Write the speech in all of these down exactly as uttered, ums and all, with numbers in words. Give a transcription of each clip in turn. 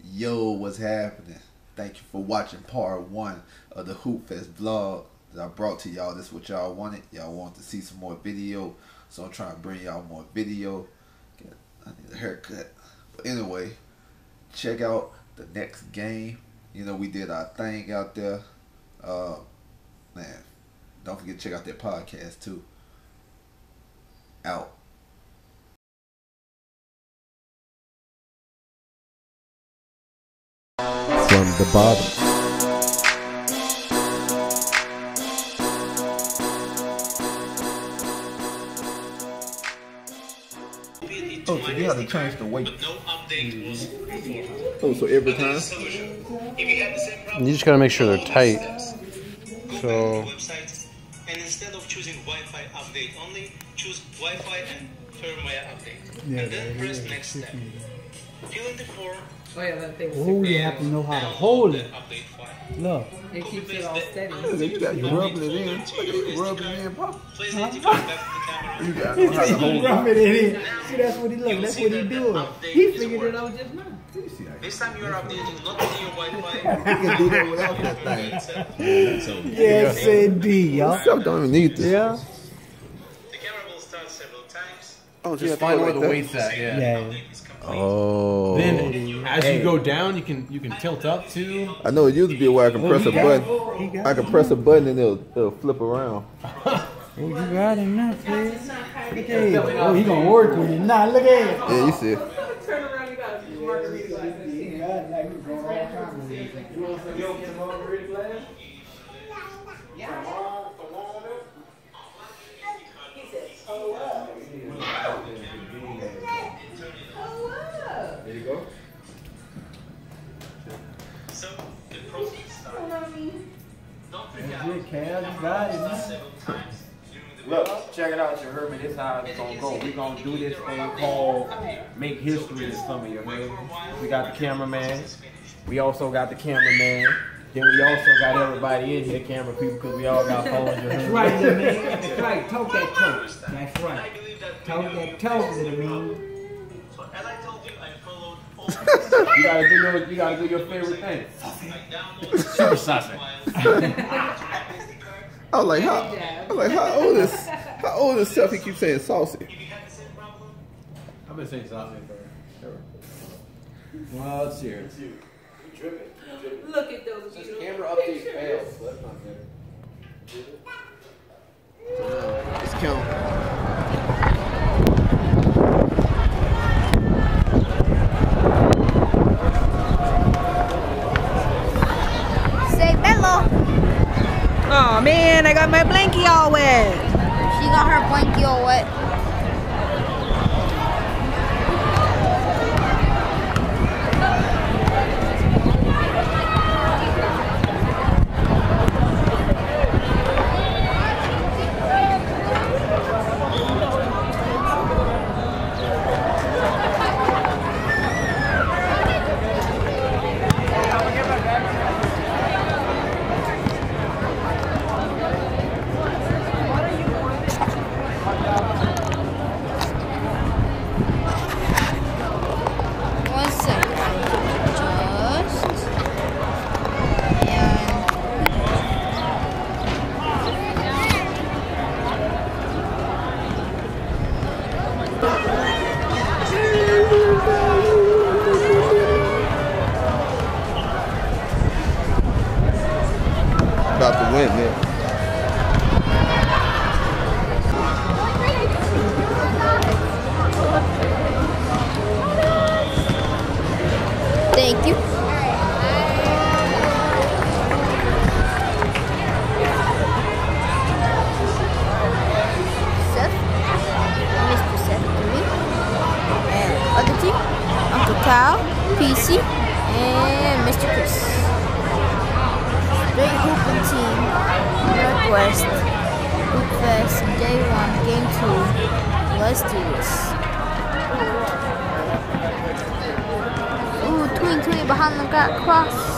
Yo, what's happening? Thank you for watching part one of the Hoopfest vlog that I brought to y'all. This is what y'all wanted. Y'all want to see some more video, so I'm trying to bring y'all more video. I need a haircut. But anyway, check out the next game. You know, we did our thing out there. Uh, man, don't forget to check out that podcast too. Out. From the bottom. Oh, so you have to change the weight. Oh, so every time? You just gotta make sure they're tight. So. And instead of choosing Wi-Fi update only, choose Wi-Fi and firmware update. Yeah, and then press next step. Fill in the form. Oh yeah, that thing. Oh, you have to know how to hold it. Look. It keeps it all steady. You got you rubbing it in. You rubbing it in, Pop. Place it into the back of the camera. You got to know how to hold it. Rubbing it in. See, that's what he look. That's what he doing. He figured it out just now. This time you are updating not only your Wi-Fi. You can do that without that thing. Yes, indeed, y'all. Some don't even need this. Yeah. The camera will start several times. Oh, Just find where the weight's at, yeah. Yeah. Oh. Then as you go down, you can you can tilt up too. I know it used to be where I can press a button. He got I can press a button and it'll, it'll flip around. Oh, you got him now, please. Look at him. Oh, he gonna work with it. Nah, look at him. Yeah, you see it. Turn around, you got a margarita glass. There you go. So the process starts. Don't forget Good, Cal. You got it, man. several times during the Look, check it out, you heard me. This is how it's gonna go. We're gonna do this thing called Make History in some of you, man. We got the cameraman. We also got the cameraman. Then we also got everybody in here, camera people, because we all got phones. You That's heard right, me? little man. That's right. Talk that talk. That's right. I believe that Talk that talk, little man. So as I told you, I followed all You gotta do your, you gotta do your favorite thing. I downloaded Sausage. I was like, how, I was like, how old is, how old is Self? He keeps saying saucy. If you had the same problem, I've been saying something forever. Well, let's see here. Look at those beautiful Camera update pictures. failed, so that's not good. Let's count. Say Bella. Oh man, I got my blankie all wet. She got her blankie all wet. One second. Just. And. About to win, man. Thank you. Seth, Mister Seth, and me, and other team, Uncle Kyle, P C, and Mister Chris. Straight hooping team, Northwest, Hoopfest, day one, game two. Let's do this. Ooh, tween tween behind the got cross.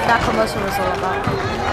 that commercial was all about.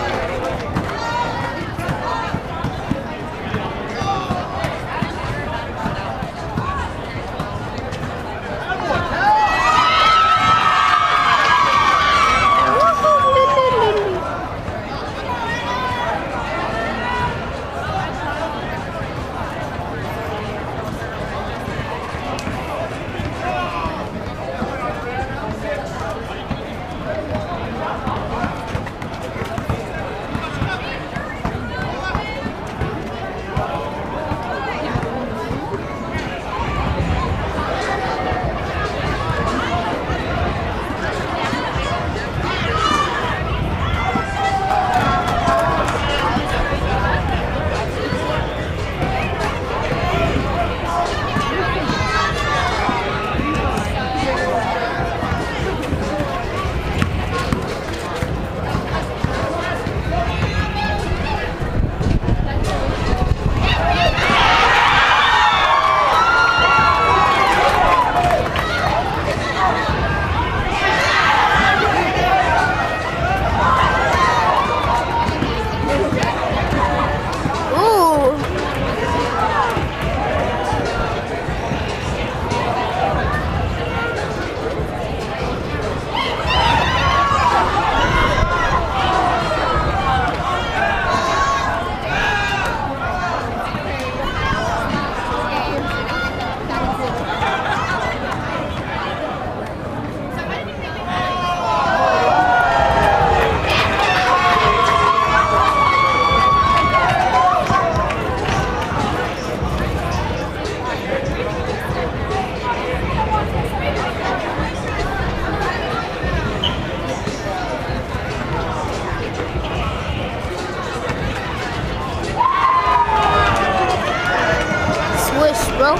Bro.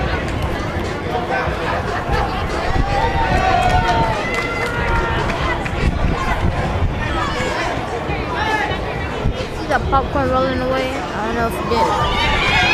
See that popcorn rolling away? I don't know if you did.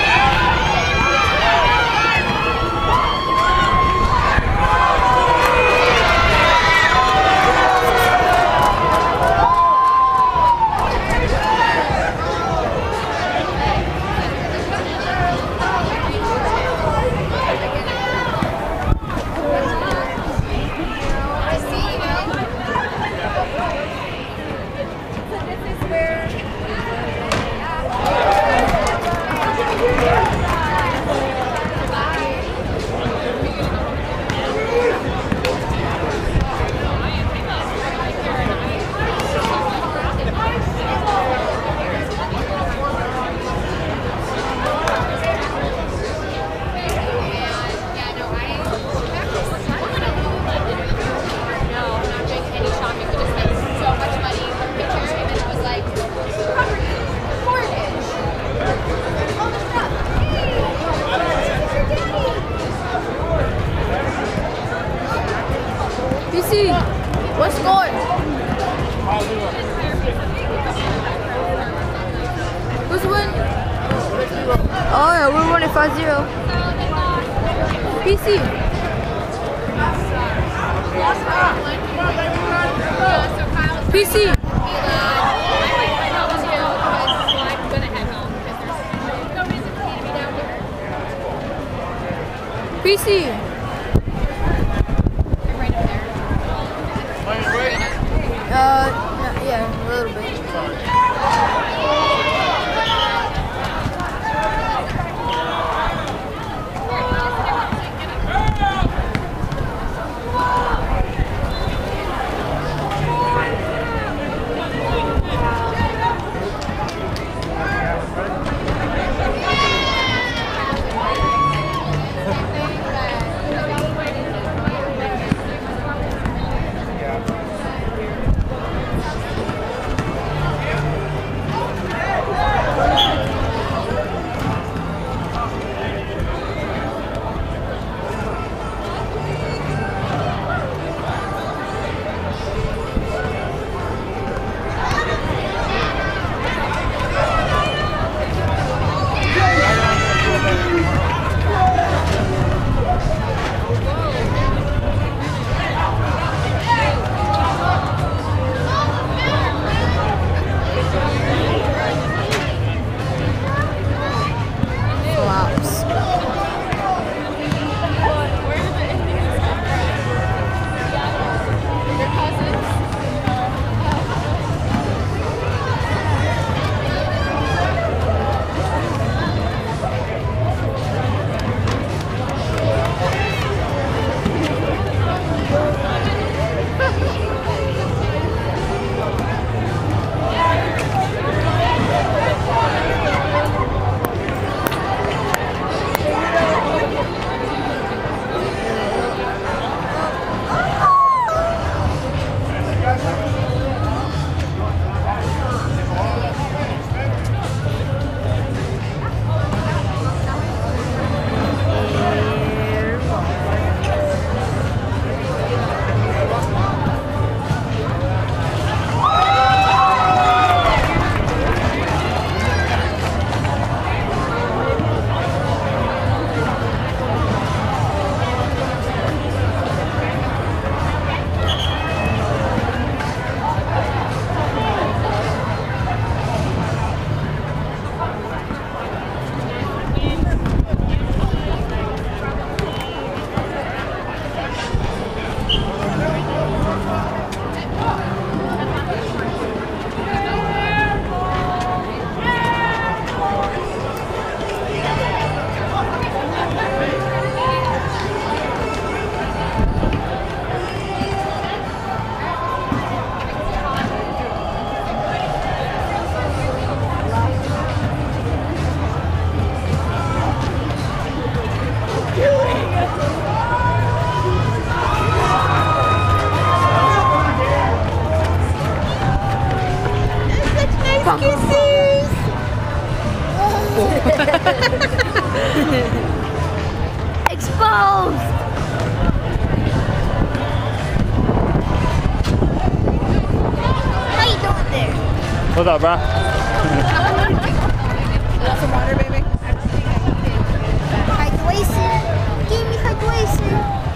What score? Who's win? Oh yeah, we're winning five zero. P C. P C. P C. Uh, yeah, a little bit. Kisses! Exposed! How you doing there? What's up, bro? Want some water, baby? Hydration. Give me hydration.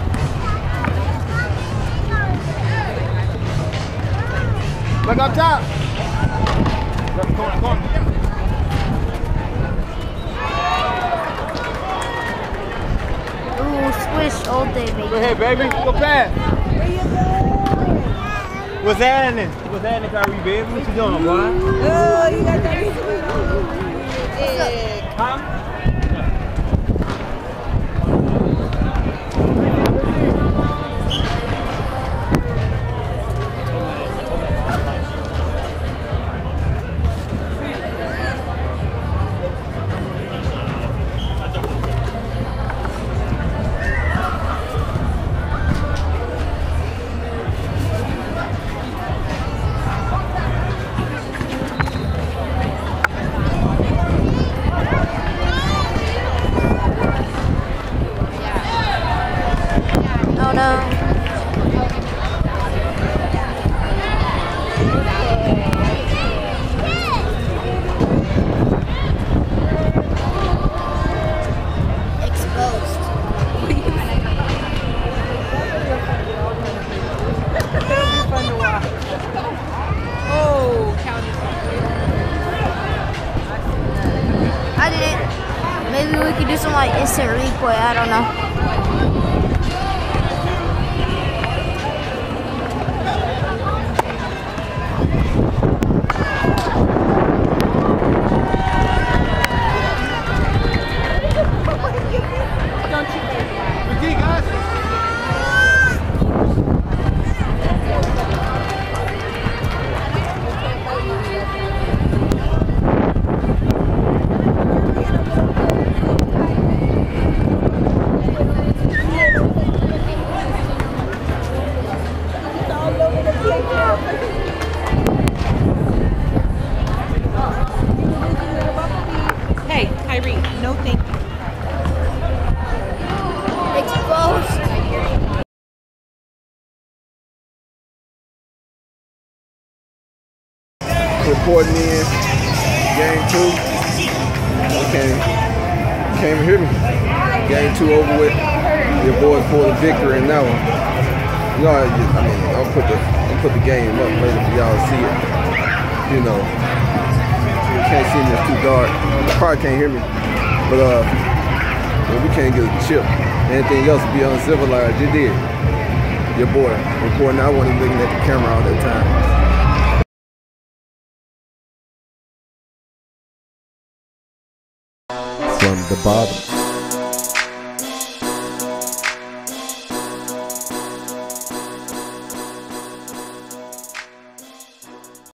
Look up top. Come on, come on. Ooh, swish all day, baby. Go ahead, baby. Go fast. What's happening? What's happening, Kyrie, baby? What you doing, boy? Oh, you got that. Huh? Oh no. Exposed. That'll be fun to watch. Oh, county. I did it. Maybe we could do some like instant replay. I don't know. Hey, Irene, no thank you. Exposed. Reporting in game two. Okay, can't even hear me. Game two over with. Your boys pulled a victory in that one. You know, I mean, I'll put the I'll put the game up later for y'all to see it. You know, you can't see me, it's too dark. You probably can't hear me, but uh, well, we can't get a chip. Anything else would be uncivilized. You did. Your boy reporting. I wasn't looking at the camera all that time. From the bottom.